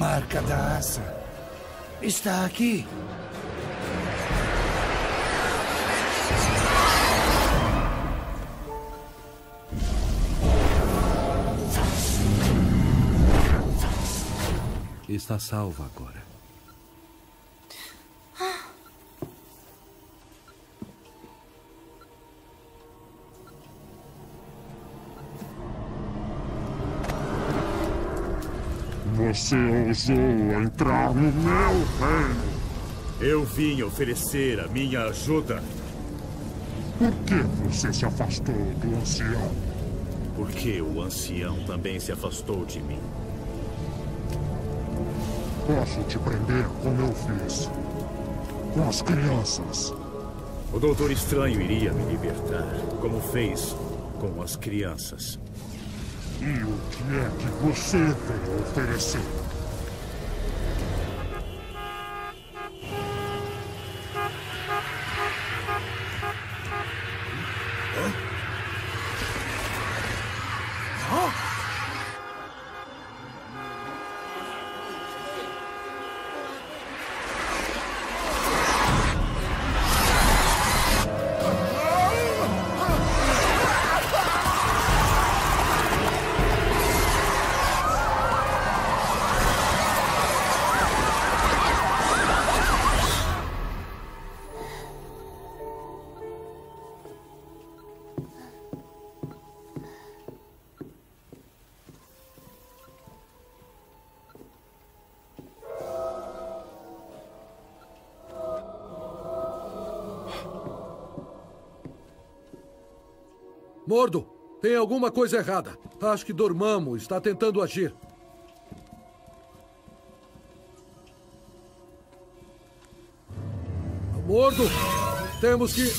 marca da asa está aqui. Está salva agora. Você ousou entrar no meu reino. Eu vim oferecer a minha ajuda. Por que você se afastou do ancião? Porque o ancião também se afastou de mim. Posso te prender como eu fiz. Com as crianças. O Doutor Estranho iria me libertar, como fez com as crianças. E o que é que você veio oferecer? Mordo, tem alguma coisa errada. Acho que Dormammu está tentando agir. Mordo, temos que...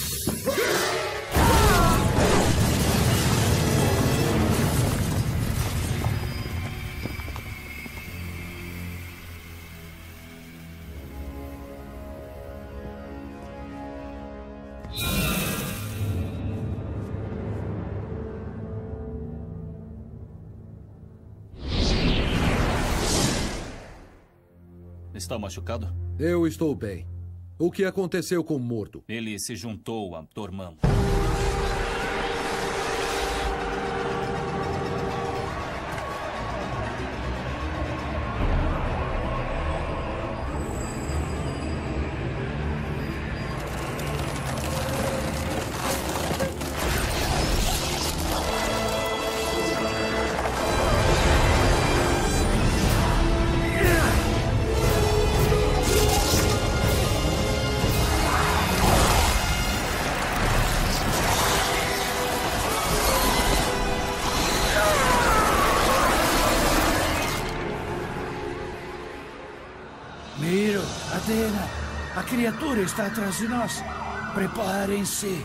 Está machucado? Eu estou bem. O que aconteceu com Mordo? Ele se juntou a Dormammu. Miro, Atena, a criatura está atrás de nós. Preparem-se.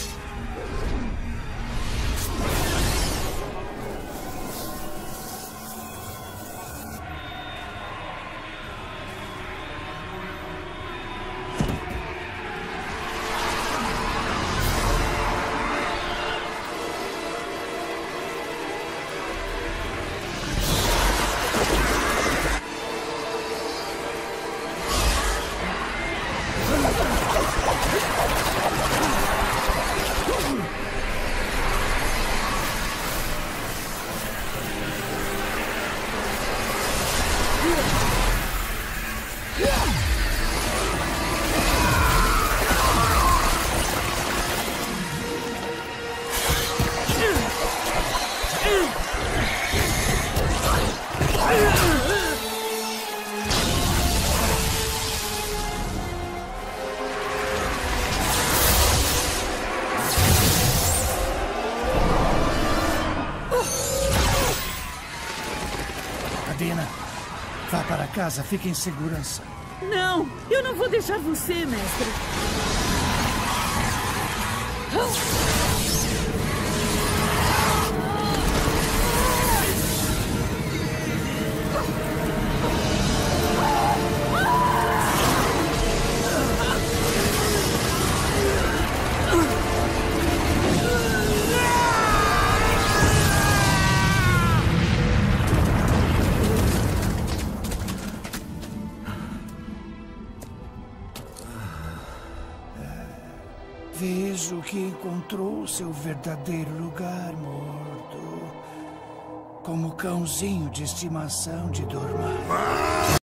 Atena, vá para casa, fique em segurança. Não, eu não vou deixar você, mestre. Vejo que encontrou seu verdadeiro lugar, morto. Como cãozinho de estimação de Dormammu.